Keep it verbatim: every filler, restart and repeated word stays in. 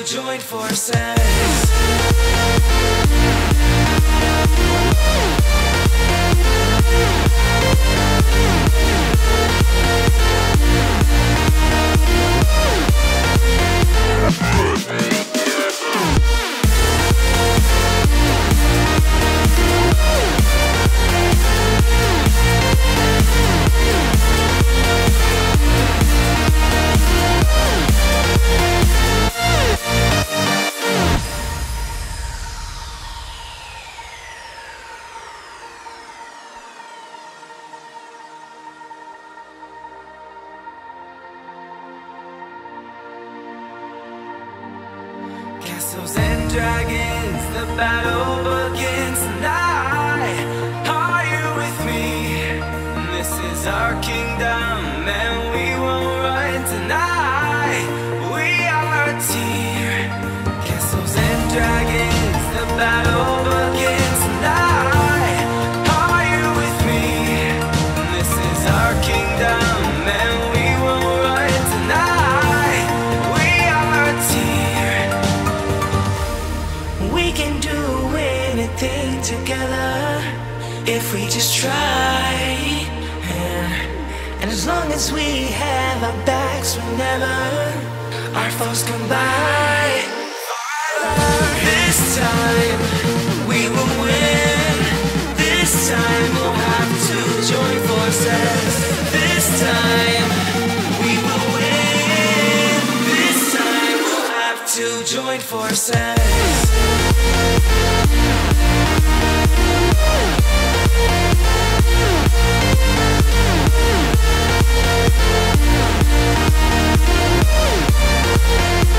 join forces. Castles and dragons, the battle begins tonight. Are you with me? This is our kingdom and we won't run tonight. We are a team. Castles and dragons, the battle begins tonight. Are you with me? This is our kingdom and we won't run tonight. We are a team. We can do anything together if we just try. Yeah. And as long as we have our backs whenever our foes come by, this time we will win. This time we'll have to join forces. This time we will win. This time we'll have to join forces. We'll be right back.